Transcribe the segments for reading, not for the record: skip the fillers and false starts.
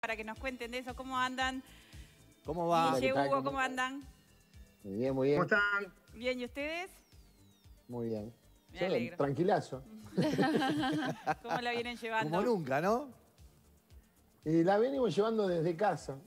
para que nos cuenten de eso, cómo andan. ¿Cómo va? Guille, Hugo, ¿cómo andan? Muy bien, muy bien. ¿Cómo están? Bien, ¿y ustedes? Muy bien. Me alegro. Tranquilazo. ¿Cómo la vienen llevando? Como nunca, ¿no? Y la venimos llevando desde casa.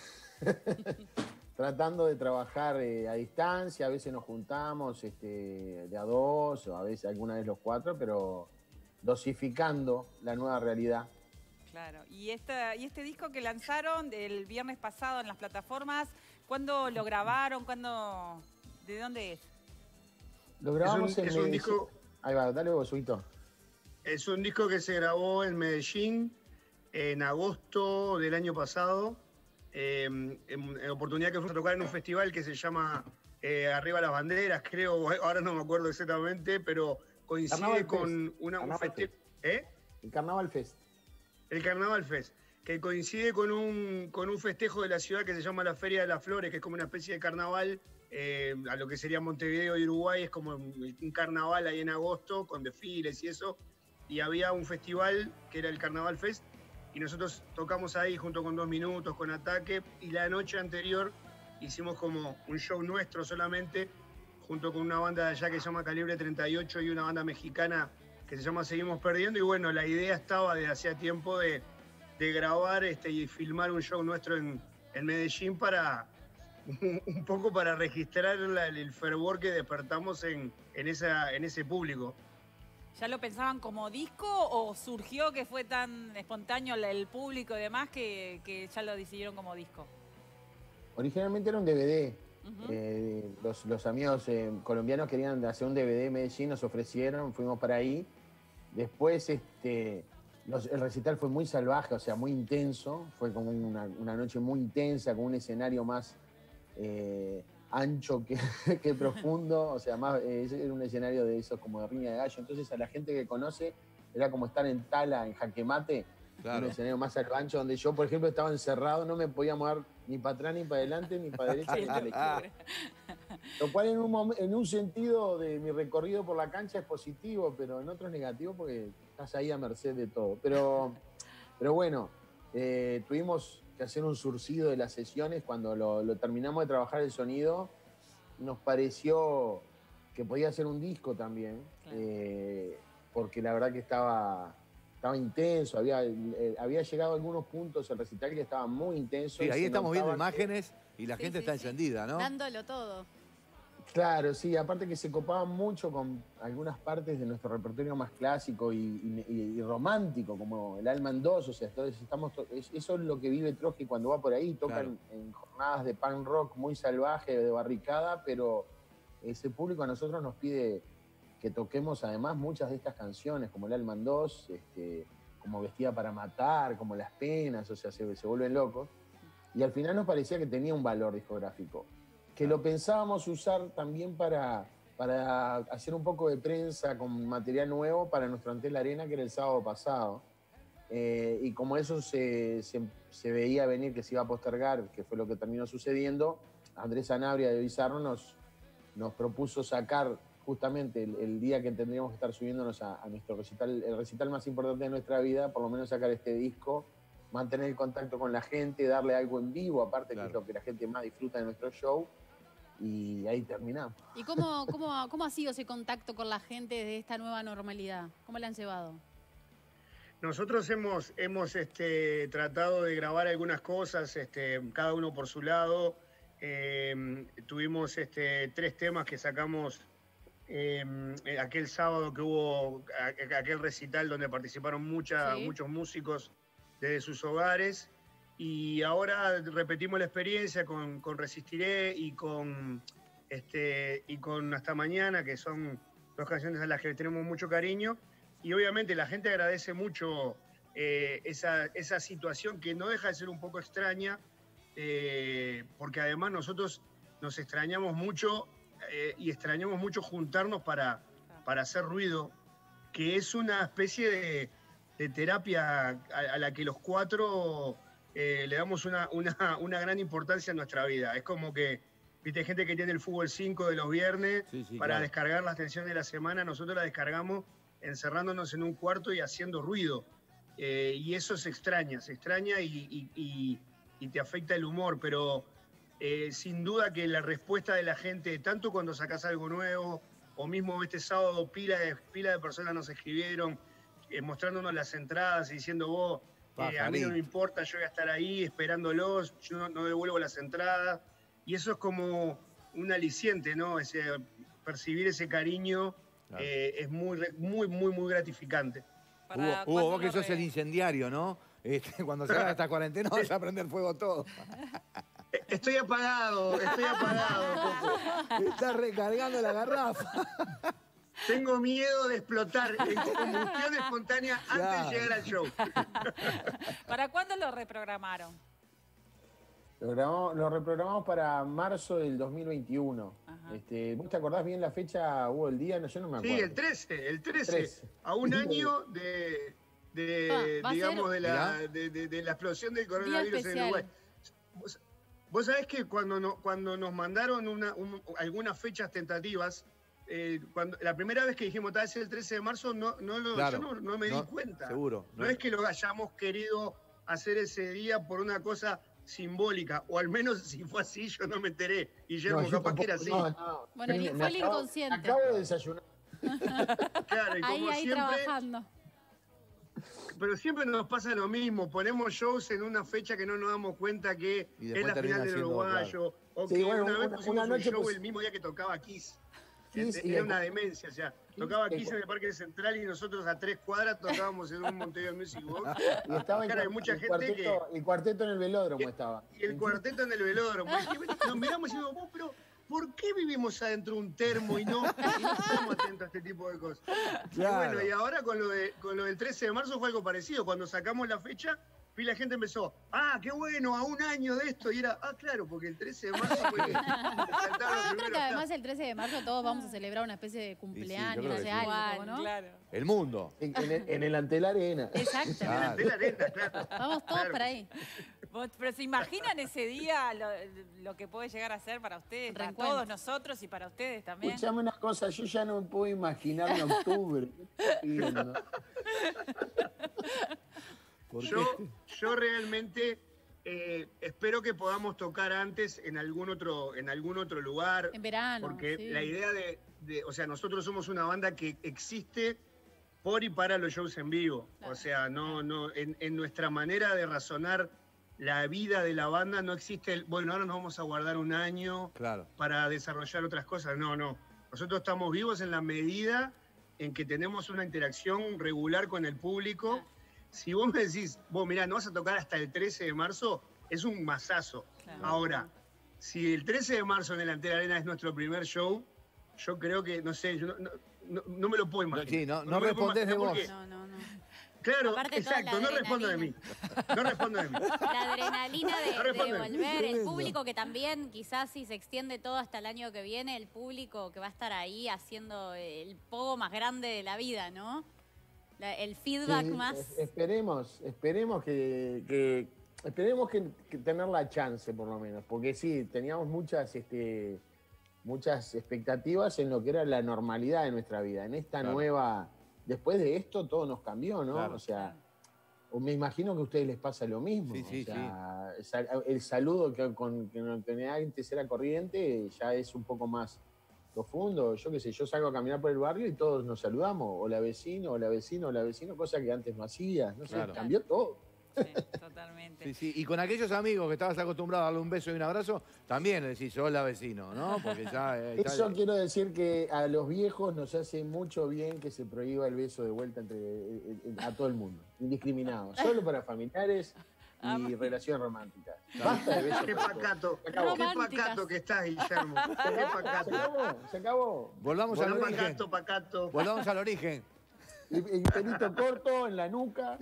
Tratando de trabajar a distancia, a veces nos juntamos de a dos, o a veces alguna vez los cuatro, pero dosificando la nueva realidad. Claro. ¿Y este disco que lanzaron el viernes pasado en las plataformas, cuándo lo grabaron? ¿De dónde es? Lo grabamos es un disco. Ahí va, dale vos, Huguito. Es un disco que se grabó en Medellín en agosto del año pasado, en oportunidad que fuimos a tocar en un festival que se llama Arriba las Banderas, creo, ahora no me acuerdo exactamente, pero coincide Carnaval con Fest. un festival. El Carnaval Fest. El Carnaval Fest, que coincide con un festejo de la ciudad que se llama la Feria de las Flores, que es como una especie de carnaval a lo que sería Montevideo y Uruguay, es como un carnaval ahí en agosto, con desfiles y eso, y había un festival que era el Carnaval Fest, y nosotros tocamos ahí junto con 2 Minutos, con Ataque, y la noche anterior hicimos como un show nuestro solamente, junto con una banda de allá que se llama Calibre 38 y una banda mexicana que se llama Seguimos Perdiendo, y bueno, la idea estaba desde hacía tiempo de grabar y filmar un show nuestro en Medellín para un poco para registrar el fervor que despertamos en ese público. ¿Ya lo pensaban como disco o surgió que fue tan espontáneo el público y demás que ya lo decidieron como disco? Originalmente era un DVD. Los amigos colombianos querían hacer un DVD en Medellín, nos ofrecieron, fuimos para ahí. Después el recital fue muy salvaje, o sea, muy intenso. Fue como una noche muy intensa, con un escenario más ancho que profundo. O sea, era un escenario de esos como de riña de gallo. Entonces a la gente que conoce era como estar en Tala, en Jaque Mate. Claro. Un escenario más ancho, donde yo, por ejemplo, estaba encerrado, no me podía mover ni para atrás, ni para adelante, ni para derecha, ni para la izquierda. Lo cual en un sentido de mi recorrido por la cancha es positivo, pero en otro es negativo porque estás ahí a merced de todo. Pero bueno, tuvimos que hacer un surcido de las sesiones. Cuando lo terminamos de trabajar el sonido, nos pareció que podía ser un disco también, claro. Porque la verdad que estaba intenso, había llegado a algunos puntos el recital que estaba muy intenso. Sí, ahí estamos viendo imágenes y la gente está encendida, ¿no? Dándolo todo. Claro, sí, aparte que se copaban mucho con algunas partes de nuestro repertorio más clásico y romántico, como el Alma en Dos, o sea, entonces eso es lo que vive Trotsky cuando va por ahí, tocan en jornadas de punk rock muy salvaje, de barricada, pero ese público a nosotros nos pide que toquemos además muchas de estas canciones, como el Alma en Dos, como Vestida para Matar, como Las Penas, o sea, se vuelven locos. Y al final nos parecía que tenía un valor discográfico, que lo pensábamos usar también para hacer un poco de prensa con material nuevo para nuestro Antel Arena, que era el sábado pasado. Y como eso se veía venir que se iba a postergar, que fue lo que terminó sucediendo, Andrés Sanabria de Bizarro nos propuso sacar justamente el día que tendríamos que estar subiéndonos a nuestro recital, el recital más importante de nuestra vida, por lo menos sacar este disco, mantener el contacto con la gente, darle algo en vivo, aparte que es lo que la gente más disfruta de nuestro show, y ahí terminamos. ¿Y cómo ha sido ese contacto con la gente de esta nueva normalidad? ¿Cómo la han llevado? Nosotros hemos tratado de grabar algunas cosas, cada uno por su lado. Tuvimos 3 temas que sacamos aquel sábado que hubo aquel recital donde participaron muchos músicos desde sus hogares, y ahora repetimos la experiencia con Resistiré y con Hasta Mañana, que son 2 canciones a las que le tenemos mucho cariño, y obviamente la gente agradece mucho esa situación que no deja de ser un poco extraña, porque además nosotros nos extrañamos mucho y extrañamos mucho juntarnos para hacer ruido, que es una especie de terapia a la que los 4 le damos una gran importancia en nuestra vida. Es como que, viste, hay gente que tiene el fútbol 5 de los viernes para descargar las tensiones de la semana. Nosotros la descargamos encerrándonos en un cuarto y haciendo ruido. Y eso se extraña y te afecta el humor, pero sin duda que la respuesta de la gente, tanto cuando sacás algo nuevo, o mismo este sábado pila de personas nos escribieron mostrándonos las entradas y diciendo vos, a mí no me importa, yo voy a estar ahí esperándolos, yo no devuelvo las entradas, y eso es como un aliciente, ¿no? Percibir ese cariño es muy gratificante. Hugo, vos que sos el incendiario, ¿no? Cuando se haga esta cuarentena vas a prender fuego todo. Estoy apagado, Coco. Estás recargando la garrafa. Tengo miedo de explotar en combustión espontánea antes de llegar al show. ¿Para cuándo lo reprogramaron? Lo reprogramamos para marzo del 2021. ¿Vos te acordás bien la fecha, Hugo, el día? No, yo no me acuerdo. Sí, el 13. A un año digamos, de la explosión del coronavirus en Uruguay. Vos sabés que cuando nos mandaron algunas fechas tentativas, la primera vez que dijimos tal vez el 13 de marzo, yo no me di cuenta. Seguro. No es que lo hayamos querido hacer ese día por una cosa simbólica, o al menos si fue así, yo no me enteré. Guillermo, capaz que era así. Bueno, fue el inconsciente. Acabo de desayunar. Claro, y como ahí siempre, trabajando. Pero siempre nos pasa lo mismo, ponemos shows en una fecha que no nos damos cuenta que es la final del uruguayo, o que una vez pusimos un show el mismo día que tocaba Kiss. Era una demencia, o sea, tocaba Kiss en el Parque Central y nosotros a 3 cuadras tocábamos en un Montevideo Music Box. Y estaba el cuarteto en el velódromo estaba. Y el cuarteto en el velódromo. Nos miramos y decimos, vos, pero ¿por qué vivimos adentro de un termo y no estamos atentos a este tipo de cosas? Claro. Y bueno, y ahora con lo del 13 de marzo fue algo parecido. Cuando sacamos la fecha, la gente empezó, qué bueno, a un año de esto. Y era, claro, porque el 13 de marzo fue que yo creo que además el 13 de marzo todos vamos a celebrar una especie de cumpleaños, algo, ¿no? Claro. El mundo. En el ante la arena. Exacto. En el ante la arena, claro. Vamos todos para ahí. Pero ¿se imaginan ese día lo que puede llegar a ser para ustedes, para todos nosotros y para ustedes también? Escuchame una cosa, yo ya no me puedo imaginar en octubre. Yo realmente espero que podamos tocar antes en algún otro lugar. En verano. Porque la idea o sea, nosotros somos una banda que existe por y para los shows en vivo. Claro. O sea, en nuestra manera de razonar la vida de la banda no existe bueno, ahora nos vamos a guardar un año para desarrollar otras cosas. No. Nosotros estamos vivos en la medida en que tenemos una interacción regular con el público. Claro. Si vos me decís, mirá, no vas a tocar hasta el 13 de marzo, es un masazo. Claro. Ahora, si el 13 de marzo en el Ante la Arena es nuestro primer show, yo creo que, no sé, yo no me lo puedo imaginar. No respondés de vos. No. Claro, exacto, no respondo de mí. No respondo de mí. La adrenalina de volver, el público que también, quizás si se extiende todo hasta el año que viene, el público que va a estar ahí haciendo el pogo más grande de la vida, ¿no? El feedback más... Esperemos que tener la chance, por lo menos. Porque sí, teníamos muchas expectativas en lo que era la normalidad de nuestra vida. En esta nueva... Después de esto, todo nos cambió, ¿no? Claro. O sea, me imagino que a ustedes les pasa lo mismo. Sí. El saludo que antes era corriente ya es un poco más profundo. Yo qué sé, yo salgo a caminar por el barrio y todos nos saludamos. Hola vecino, cosa que antes no hacía. No sé, cambió todo. Sí, totalmente. Sí. Y con aquellos amigos que estabas acostumbrado a darle un beso y un abrazo, también le decís, hola vecino, ¿no? Porque ya... Eso quiero decir que a los viejos nos hace mucho bien que se prohíba el beso de vuelta a todo el mundo, indiscriminado. Solo para familiares y relaciones románticas. Basta de besos. Qué pacato que estás, Guillermo. Qué pacato. Se acabó. Volvamos al origen. Pacato. Volvamos al origen. Y pelito corto en la nuca.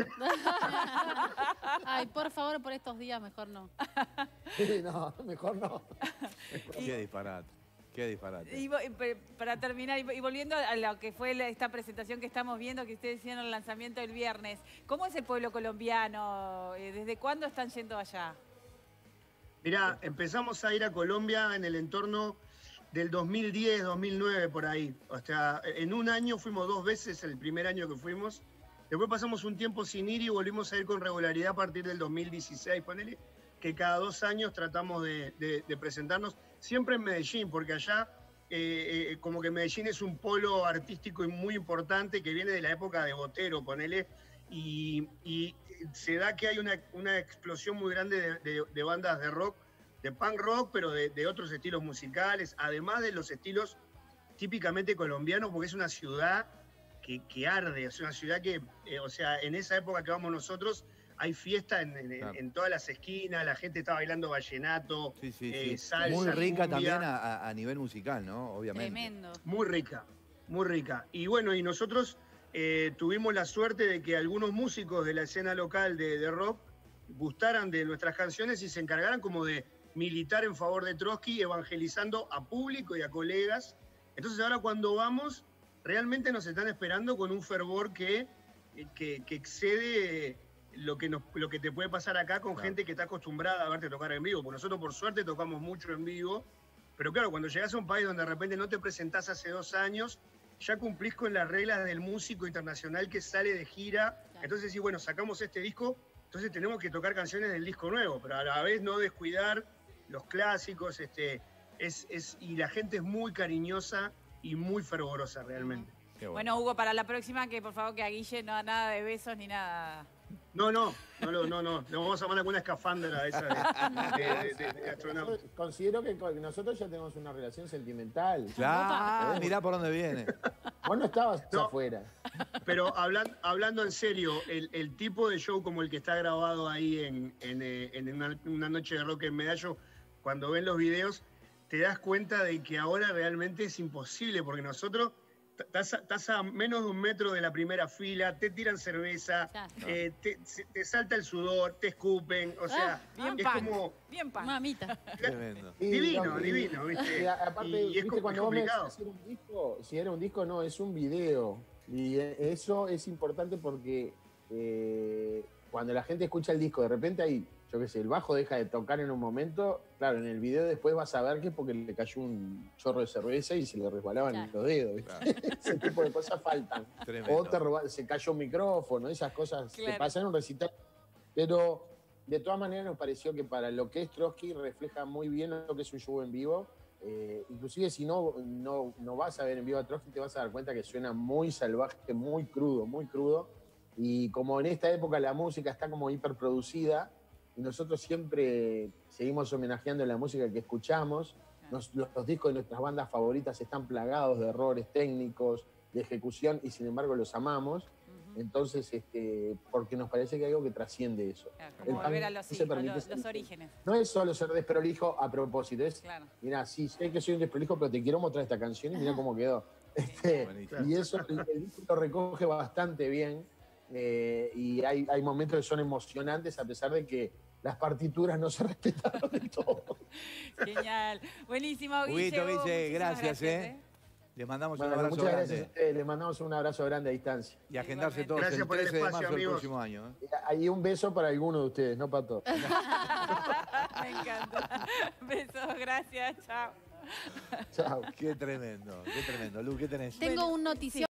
Ay, por favor, por estos días mejor no. No, mejor no. Qué disparate. Y para terminar, y volviendo a lo que fue esta presentación que estamos viendo, que ustedes hicieron el lanzamiento el viernes, ¿cómo es el pueblo colombiano? ¿Desde cuándo están yendo allá? Mirá, empezamos a ir a Colombia en el entorno del 2010, 2009, por ahí. O sea, en un año fuimos 2 veces, el primer año que fuimos, Después pasamos un tiempo sin ir y volvimos a ir con regularidad a partir del 2016, ponele, que cada 2 años tratamos de presentarnos, siempre en Medellín, porque allá como que Medellín es un polo artístico y muy importante que viene de la época de Botero, ponele, y se da que hay una explosión muy grande de bandas de rock, de punk rock, pero de otros estilos musicales, además de los estilos típicamente colombianos, porque es una ciudad que arde, es una ciudad que, o sea, en esa época que vamos nosotros, hay fiesta en todas las esquinas, la gente está bailando vallenato, salsa, muy rica cumbia. también a nivel musical, ¿no? Obviamente. Tremendo. Muy rica, muy rica. Y bueno, y nosotros tuvimos la suerte de que algunos músicos de la escena local de rock gustaran de nuestras canciones y se encargaran como de militar en favor de Trotsky, evangelizando a público y a colegas. Entonces ahora cuando vamos, realmente nos están esperando con un fervor que excede lo que te puede pasar acá con gente que está acostumbrada a verte tocar en vivo. Porque nosotros por suerte tocamos mucho en vivo, pero claro, cuando llegás a un país donde de repente no te presentás hace 2 años, ya cumplís con las reglas del músico internacional que sale de gira. Entonces sí, bueno, sacamos este disco, entonces tenemos que tocar canciones del disco nuevo, pero a la vez no descuidar los clásicos, y la gente es muy cariñosa y muy fervorosa realmente. Bueno, Hugo, para la próxima, que por favor que a Guille no nada de besos ni nada. No, le vamos a mandar alguna escafandra esa de astronauta. Considero que nosotros ya tenemos una relación sentimental. Claro, mirá por dónde viene. Vos no estabas afuera. Pero hablando en serio, el tipo de show como el que está grabado ahí en una noche de rock en Medallo, cuando ven los videos, te das cuenta de que ahora realmente es imposible, porque nosotros estás a menos de 1 metro de la primera fila, te tiran cerveza, te salta el sudor, te escupen, o sea, bien es punk, como... bien punk. Mamita. Tremendo. Divino, ¿viste? Y aparte, y es ¿viste? Cuando vos me complicado. decís hacer un disco, si era un disco, no, es un video. Y eso es importante porque cuando la gente escucha el disco, de repente ahí, yo qué sé, el bajo deja de tocar en un momento, claro, en el video después vas a ver que es porque le cayó un chorro de cerveza y se le resbalaban los dedos, ¿viste? Ese tipo de cosas faltan. Tremendo. O se cayó un micrófono, esas cosas que pasan en un recital. Pero de todas maneras nos pareció que para lo que es Trotsky refleja muy bien lo que es un show en vivo. Inclusive si no vas a ver en vivo a Trotsky, te vas a dar cuenta que suena muy salvaje, muy crudo, muy crudo. Y como en esta época la música está como hiperproducida, y nosotros siempre seguimos homenajeando la música que escuchamos. Los discos de nuestras bandas favoritas están plagados de errores técnicos, de ejecución, y sin embargo los amamos. Entonces, porque nos parece que hay algo que trasciende eso. Como volver a los orígenes. No es solo ser desprolijo a propósito, es, mirá, sí, sé que soy un desprolijo, pero te quiero mostrar esta canción y mirá cómo quedó. Y eso el disco lo recoge bastante bien. Y hay momentos que son emocionantes a pesar de que las partituras no se respetaron del todo. Genial. Buenísimo, Guille. Guille, gracias. Les mandamos un abrazo muchas grande. Gracias a ustedes. Les mandamos un abrazo grande a distancia. Y agendarse todos Gracias el por el 13 de espacio, marzo del amigos. próximo año. Hay un beso para alguno de ustedes, no para todos. Me encanta. Besos, gracias, chao. Chao. Qué tremendo, Lu, ¿qué tenés? Tengo un notición.